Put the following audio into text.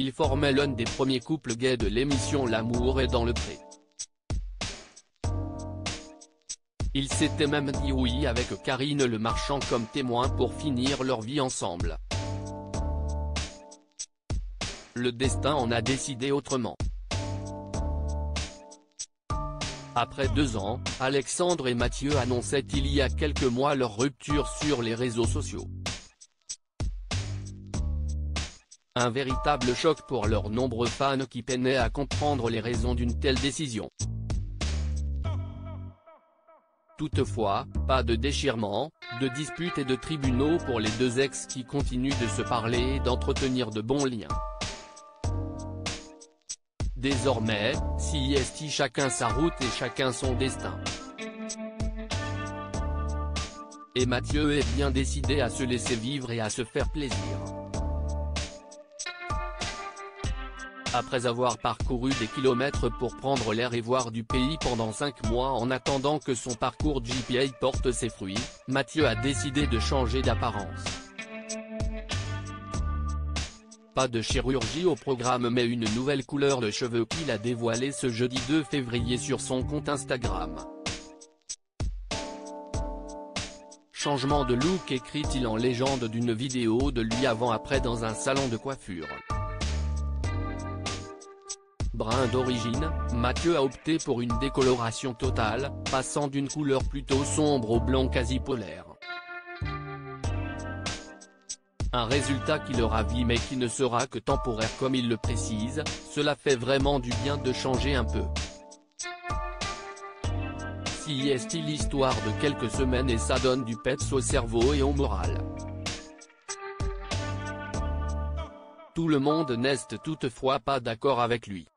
Il formait l'un des premiers couples gays de l'émission L'amour est dans le pré. Il s'était même dit oui avec Karine Le Marchand comme témoin pour finir leur vie ensemble. Le destin en a décidé autrement. Après 2 ans, Alexandre et Mathieu annonçaient il y a quelques mois leur rupture sur les réseaux sociaux. Un véritable choc pour leurs nombreux fans qui peinaient à comprendre les raisons d'une telle décision. Toutefois, pas de déchirement, de disputes et de tribunaux pour les deux ex qui continuent de se parler et d'entretenir de bons liens. Désormais, CIST chacun sa route et chacun son destin. Et Mathieu est bien décidé à se laisser vivre et à se faire plaisir. Après avoir parcouru des kilomètres pour prendre l'air et voir du pays pendant 5 mois en attendant que son parcours GPA porte ses fruits, Mathieu a décidé de changer d'apparence. Pas de chirurgie au programme mais une nouvelle couleur de cheveux qu'il a dévoilée ce jeudi 2 février sur son compte Instagram. Changement de look écrit-il en légende d'une vidéo de lui avant-après dans un salon de coiffure. Brun d'origine, Mathieu a opté pour une décoloration totale, passant d'une couleur plutôt sombre au blanc quasi polaire. Un résultat qui le ravit mais qui ne sera que temporaire comme il le précise, cela fait vraiment du bien de changer un peu. CIST l'histoire de quelques semaines et ça donne du peps au cerveau et au moral. Tout le monde n'est toutefois pas d'accord avec lui.